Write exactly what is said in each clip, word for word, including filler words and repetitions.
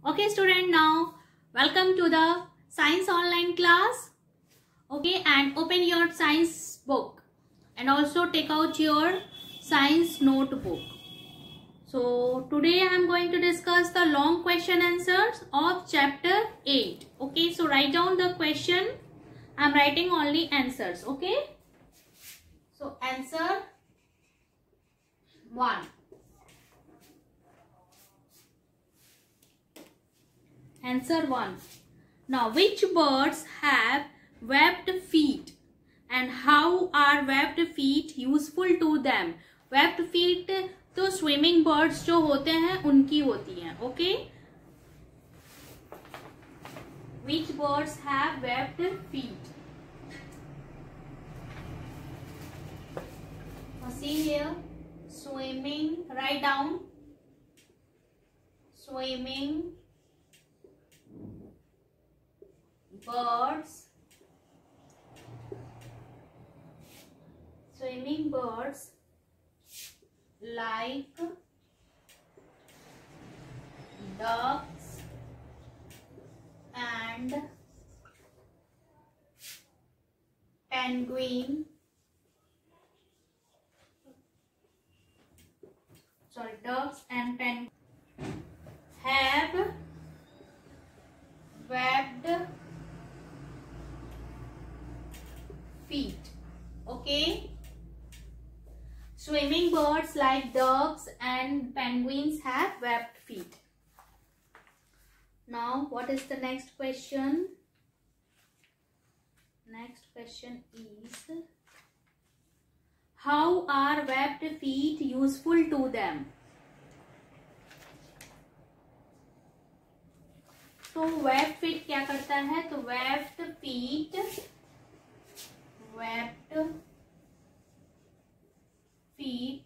Okay student, now welcome to the science online class. Okay, and open your science book and also take out your science notebook. So today I am going to discuss the long question answers of chapter eight. Okay, so write down the question. I am writing only answers. Okay, so answer one. Answer one. Now, which birds have webbed feet and how are webbed feet useful to them? Webbed feet तो swimming birds जो होते हैं उनकी होती हैं. Okay. Which birds have webbed feet? Now see here, swimming. Write down. Swimming birds, swimming birds like ducks and penguin, sorry, ducks and penguin have webbed feet. Okay, swimming birds like ducks and penguins have webbed feet. Now what is the next question? Next question is, how are webbed feet useful to them? तो webbed feet क्या करता है? तो webbed feet webbed feet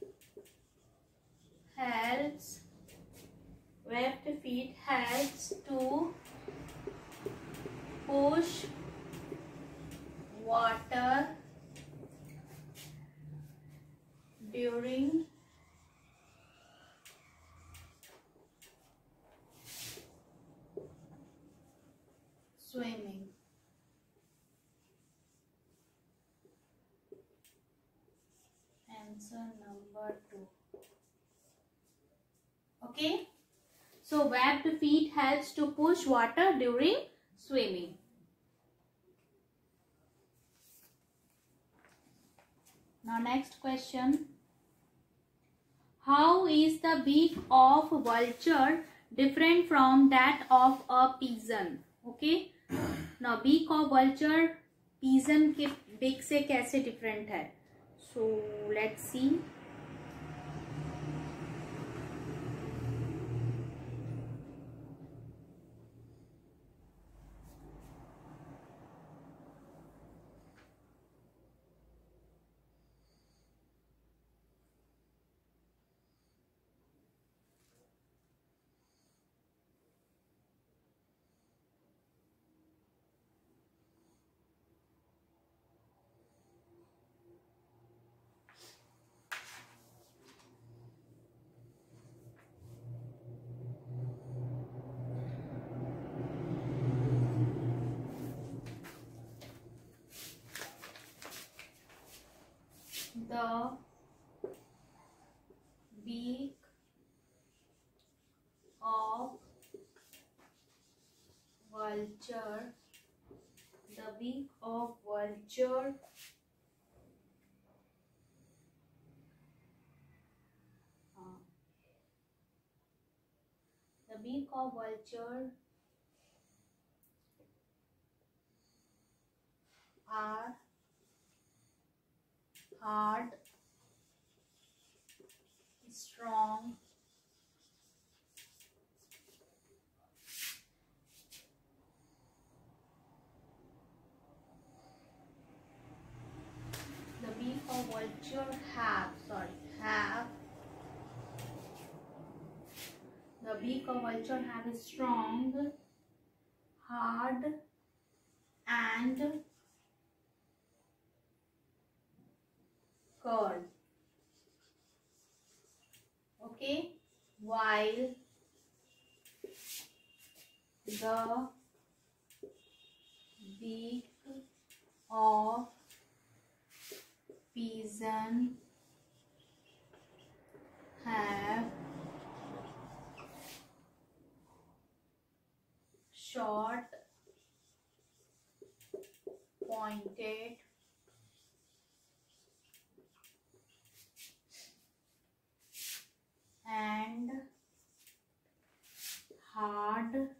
helps webbed feet helps to push water during swimming. Answer number two. Okay, so webbed feet helps to push water during swimming. Now next question, how is the beak of vulture different from that of a pigeon? Okay, now beak of vulture pigeon के beak से कैसे different है? So let's see. The beak of vulture, the beak of vulture uh, the beak of vulture are hard, strong, the beak of vulture have, sorry, have, the beak of vulture have a strong, hard and curled. Okay, while The beak of pigeon have short, pointed and hard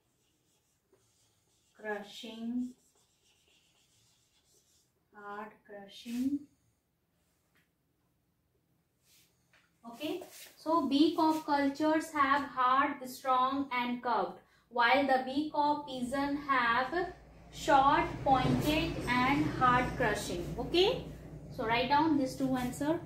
crushing hard crushing Okay, so beak of cultures have hard, strong and curved, while the beak of pigeon have short, pointed and hard crushing. Okay, so write down these two answer.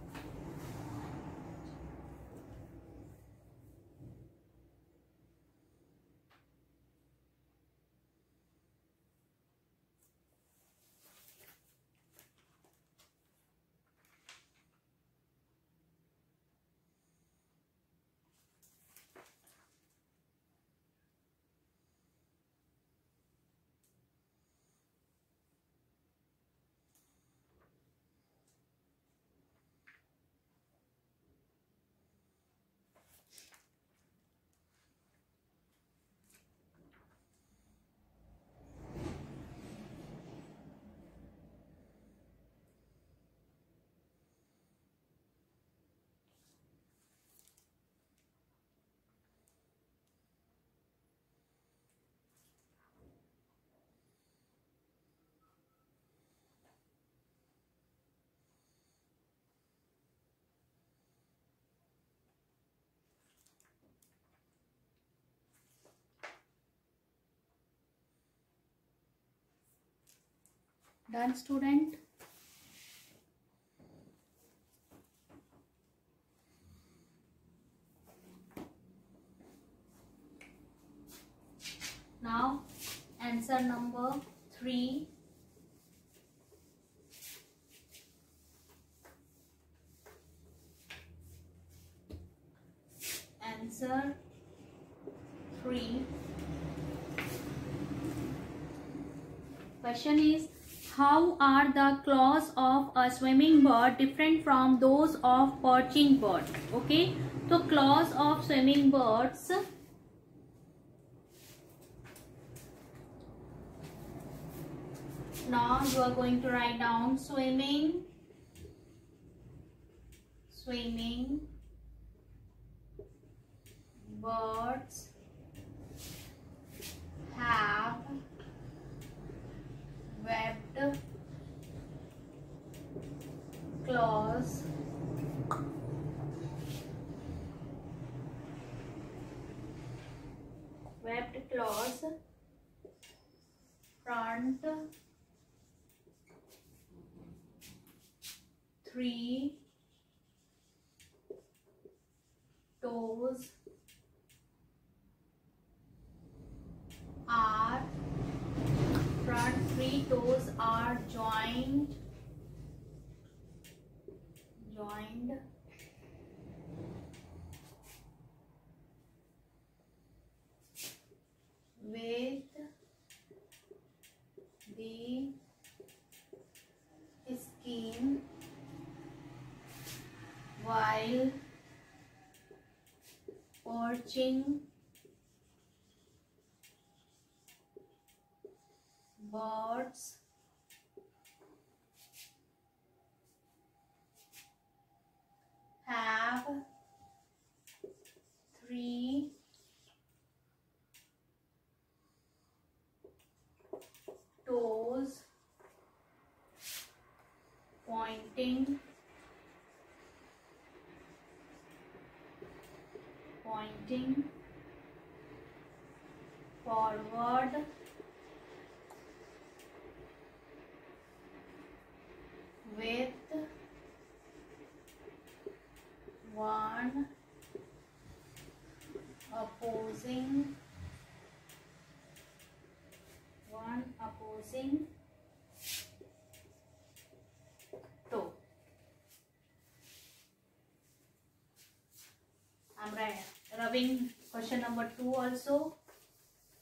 Done, student? Now answer number three. Answer three. Question is, how are the claws of a swimming bird different from those of perching bird? Okay, so claws of swimming birds now you are going to write down swimming swimming birds have webbed claws webbed claws front three toes are front three toes are joined joined with the skin while perching birds have three toes pointing pointing forward with one opposing one opposing toe. I'm rubbing question number two also.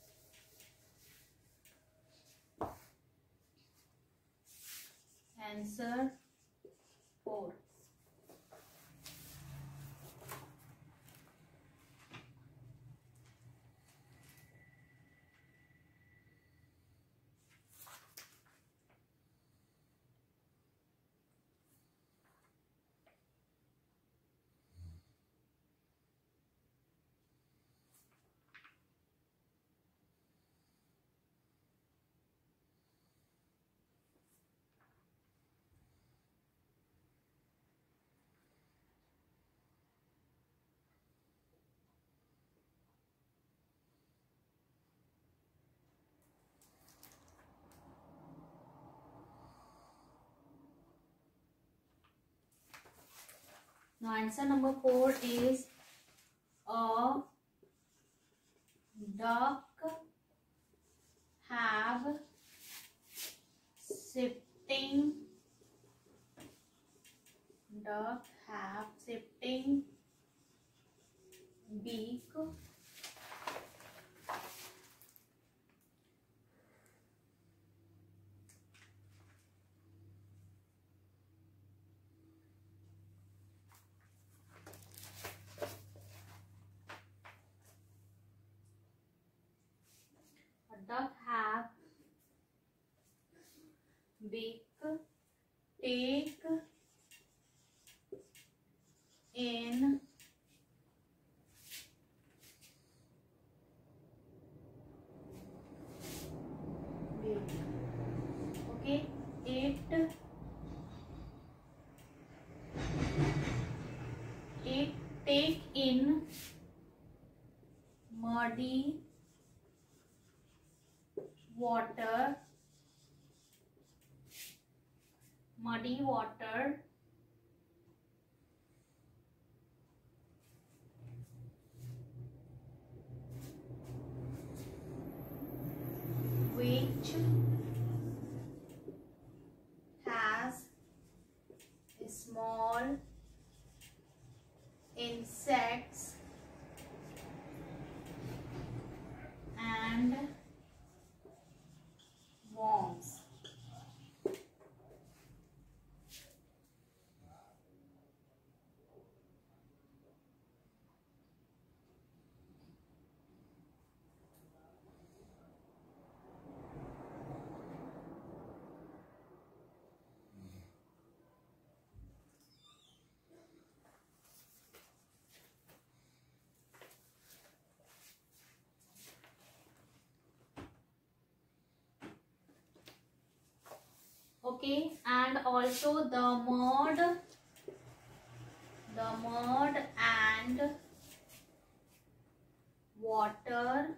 Answer four. Now answer number four is a duck have shifting duck have shifting beak duck have beak take in beak. Okay, it it take in muddy water muddy water which has small insects and worms. Okay, and also the mud the mud and water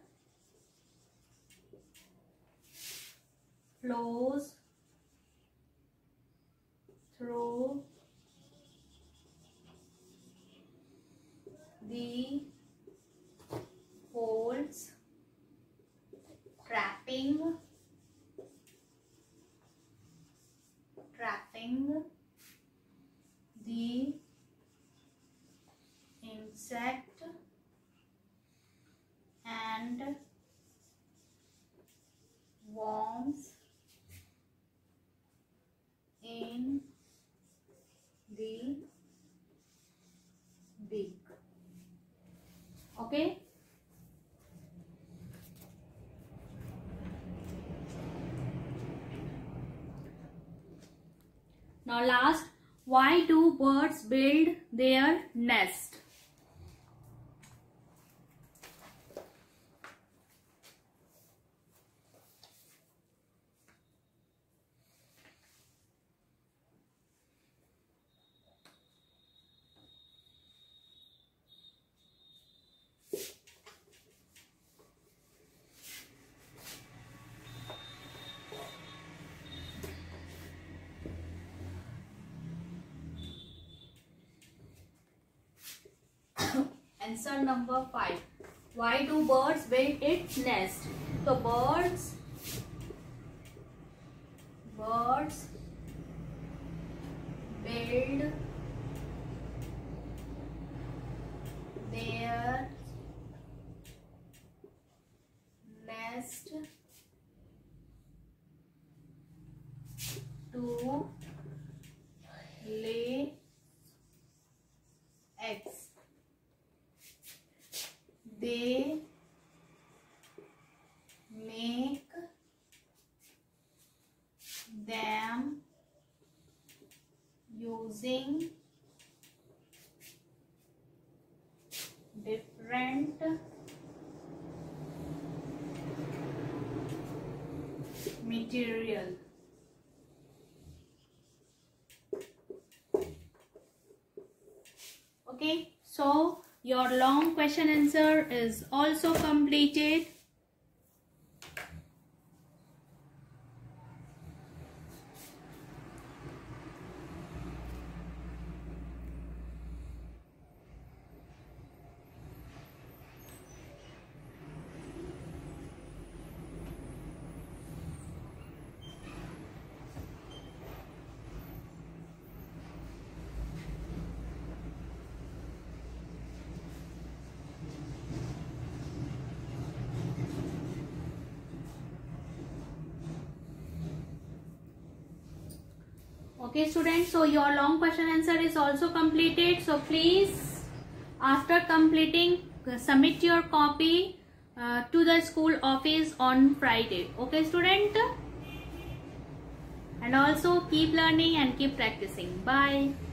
flows through the holes trapping trapping the insect and worms in the beak. Okay. Now last, why do birds build their nest? Answer number five. Why do birds build its nest? So birds, birds build their nest to they make them using different material. Okay, so your long question answer is also completed. Okay students, so your long question answer is also completed. So please, after completing, submit your copy uh, to the school office on Friday. Okay student, and also keep learning and keep practicing. Bye.